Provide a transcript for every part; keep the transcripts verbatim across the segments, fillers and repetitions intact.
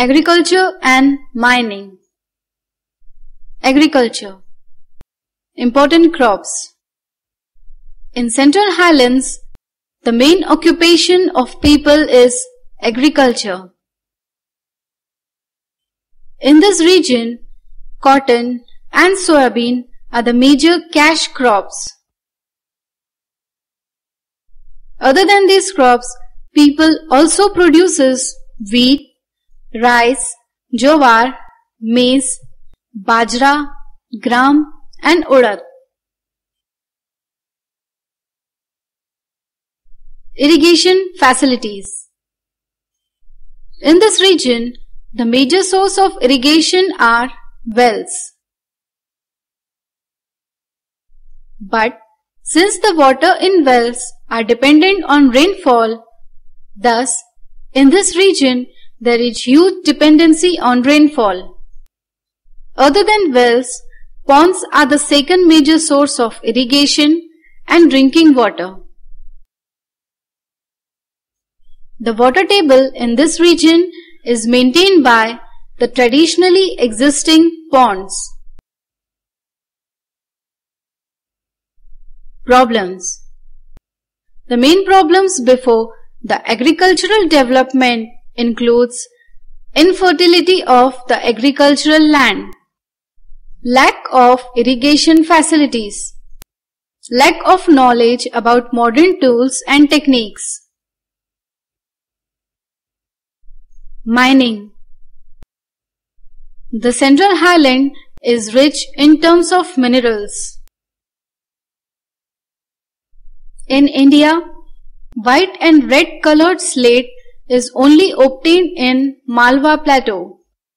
Agriculture and mining. Agriculture. Important crops. In Central Highlands, the main occupation of people is agriculture. In this region, cotton and soybean are the major cash crops. Other than these crops, people also produces wheat, rice, jowar, maize, bajra, gram and urad. Irrigation facilities. In this region, the major source of irrigation are wells. But since the water in wells are dependent on rainfall, thus in this region there is huge dependency on rainfall. Other than wells, ponds are the second major source of irrigation and drinking water. The water table in this region is maintained by the traditionally existing ponds. Problems. The main problems before the agricultural development includes infertility of the agricultural land, lack of irrigation facilities, lack of knowledge about modern tools and techniques. Mining. The Central Highland is rich in terms of minerals. In India, white and red colored slate is only obtained in Malwa Plateau.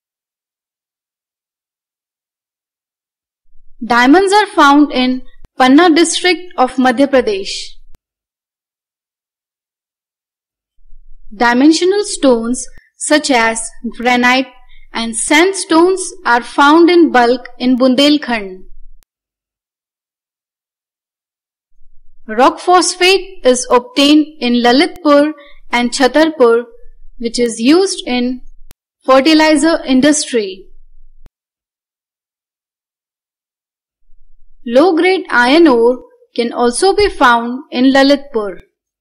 Diamonds are found in Panna district of Madhya Pradesh. Dimensional stones such as granite and sandstones are found in bulk in Bundelkhand. Rock phosphate is obtained in Lalitpur and Chhatarpur, which is used in fertilizer industry. Low-grade iron ore can also be found in Lalitpur.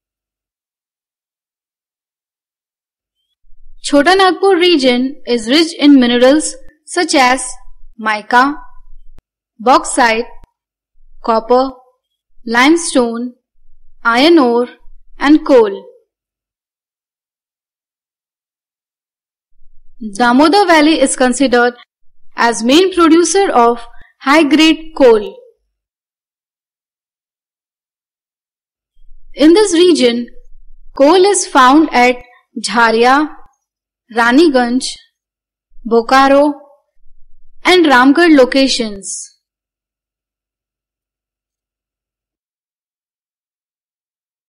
Chota Nagpur region is rich in minerals such as mica, bauxite, copper, limestone, iron ore and coal. Damodar Valley is considered as main producer of high-grade coal. In this region, coal is found at Jharia, Raniganj, Bokaro and Ramgarh locations.